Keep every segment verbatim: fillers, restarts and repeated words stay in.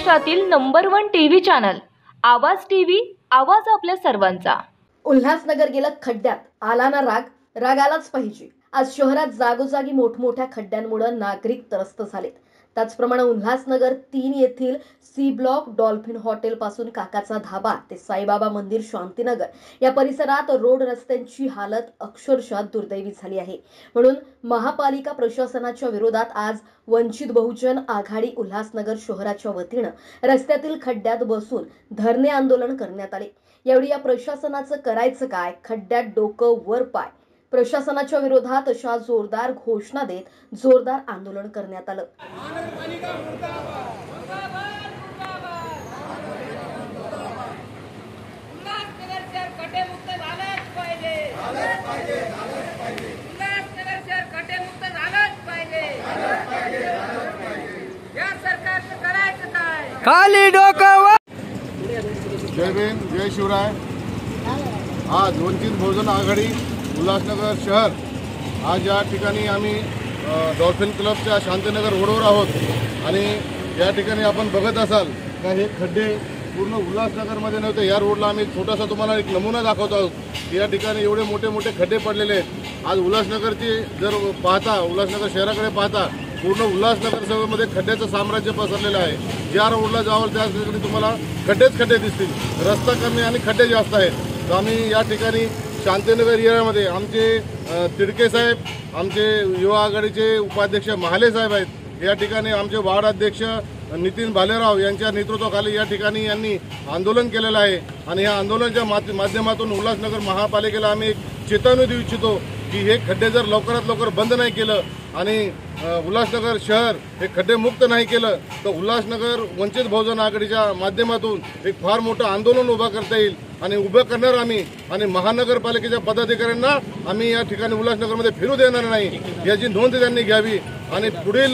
महाराष्ट्रातील number one TV channel Awaaz TV, आवाज आपल्या सर्वांचा। उल्हासनगर गेलं खड्ड्यात, आला ना राग, राग आलाच पाहिजे। आज शहरात जागोजागी मोठमोठ्या खड्ड्यांमुळे नागरिक त्रस्त झालेत। त्याचप्रमाणे उल्हासनगर तीन येथील सी ब्लॉक, डॉल्फिन हॉटेल पासून काकाचा धाबा ते साईबाबा मंदिर, शांतीनगर या परिसरात रोड रस्त्यांची हालत अक्षरशः दुर्दैवी झाली आहे। म्हणून महापालिका प्रशासनाच्या विरोधात आज वंचित बहुजन आघाडी उल्हासनगर शहराच्या वतीनं रस्त्यातील खड्ड्यात बसून धरणे आंदोलन करण्यात आले। यावेळी या प्रशासनाचं करायचं काय, खड्ड्यात डोकं वर पाय, प्रशासनाच्या विरोधात अशा जोरदार घोषणा देत जोरदार आंदोलन करण्यात आलं। खाली डोकं जय भीम, जय शिवराय। आज वंचित बहुजन आघाडी उल्हासनगर शहर, आज या ठिकाणी आम्ही डॉल्फिन क्लबच्या शांतीनगर रोडवर आहोत आणि या ठिकाणी आपण बघत असाल का हे खड्डे पूर्ण उल्हासनगरमध्ये नव्हते। या रोडला आम्ही छोटासा तुम्हाला एक नमुना दाखवत आहोत। या ठिकाणी एवढे मोठे मोठे खड्डे पडलेले आहेत। आज उल्हासनगरची जर पाहता, उल्हासनगर शहराकडे पाहता, पूर्ण उल्हासनगर शहरामध्ये खड्ड्याचं साम्राज्य पसरलेलं आहे। ज्या रोडला जावं त्या ठिकाणी तुम्हाला खड्डेच खड्डे दिसतील, रस्ता कमी आणि खड्डे जास्त आहेत। तर आम्ही या ठिकाणी शांतीनगर एरियामध्ये आमचे तिडके साहेब, आमचे युवा आघाडीचे उपाध्यक्ष महाले साहेब आहेत। या ठिकाणी आमचे वार्ड अध्यक्ष नितीन भालेराव यांच्या नेतृत्वाखाली या ठिकाणी यांनी आंदोलन केलेलं आहे आणि या आंदोलनाच्या माध्यमातून उल्हासनगर महापालिकेला आम्ही एक चेतावणी देऊ इच्छितो की हे खड्डे जर लवकरात लवकर बंद नाही केलं आणि उल्हासनगर शहर हे खड्डे मुक्त नाही केलं तर उल्हासनगर वंचित बहुजन आघाडीच्या माध्यमातून एक फार मोठं आंदोलन उभा करता येईल आणि उभं करणार आम्ही। आणि महानगरपालिकेच्या पदाधिकाऱ्यांना आम्ही या ठिकाणी उल्हासनगरमध्ये फिरू देणार नाही, याची नोंद त्यांनी घ्यावी आणि पुढील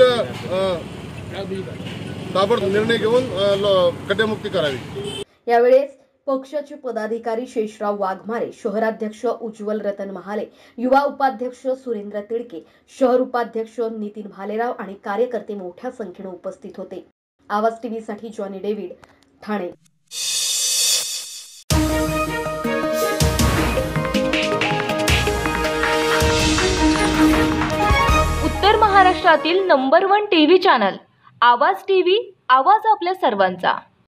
ताबडतोब निर्णय घेऊन खड्डेमुक्ती करावी। यावेळेस पक्षाचे पदाधिकारी शेषराव वाघमारे, शहराध्यक्ष उज्ज्वल रतन महाले, युवा उपाध्यक्ष सुरेंद्र तिडके, शहर उपाध्यक्ष नितीन भालेराव आणि कार्यकर्ते मोठ्या संख्येने उपस्थित होते। आवाज टीव्ही साठी जॉनी डेव्हिड, ठाणे। उत्तर महाराष्ट्रातील number one TV channel Awaaz TV, आवाज आपल्या सर्वांचा।